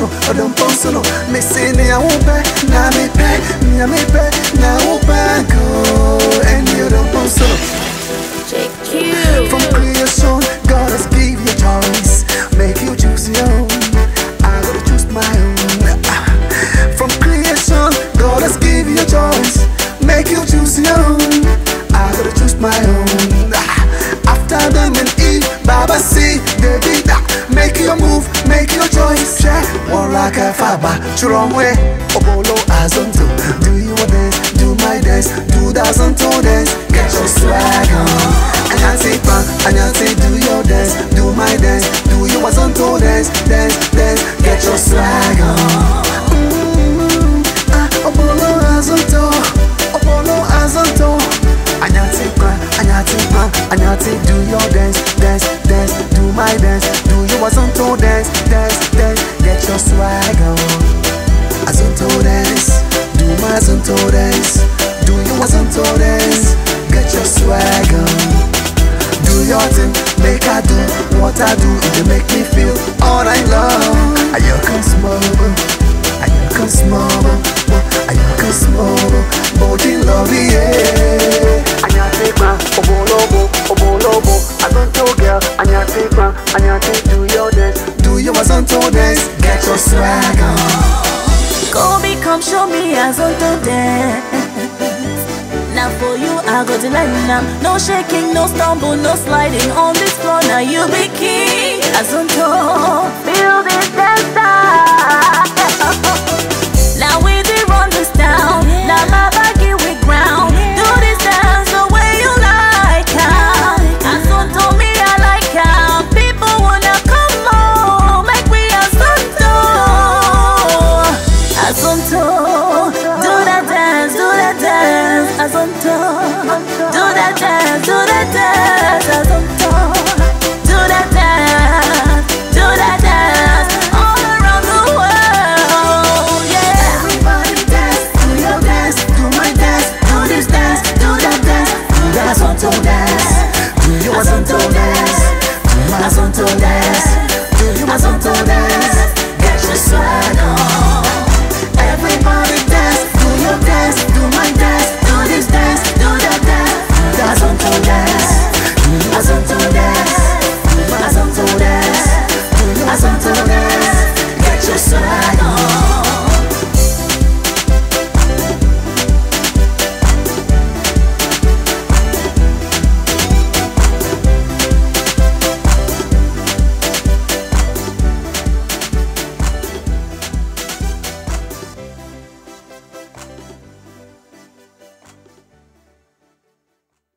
no, odum ponsono. Me say ni a upe, na me pe, na upe go. And you don't ponsono. From creation, God has given you choice. Make you choose your own. I gotta choose my own. From creation, God has given you choice. Make you choose your own. I gotta choose my own. After them and Eve, Baba see David. Make your move, make your choice. One like a faba, wrong way. Obolo azonto. Do you dance? Do my dance? Do azonto dance? Get your swag on. Anyate, do your dance, do my dance, do you azonto dance, dance, get your swag on. Obolo azonto. Anyate, do your dance, dance, do my dance, do you azonto dance, get your swag on. Azonto dance, do my azonto dance, do you azonto dance, get your swag on. Do your thing, make I do what I do. It make me feel all I love. You can smile, you can smile, you can smile. Body love, yeah. Obolobo, I don't know, girl. Anyate, do your dance, do your azonto dance, get your swag on. Go come show me azonto dance. Now for you, I got the line. No shaking, no stumble, no sliding on this floor. Now you be king. Azonto, feel this dance.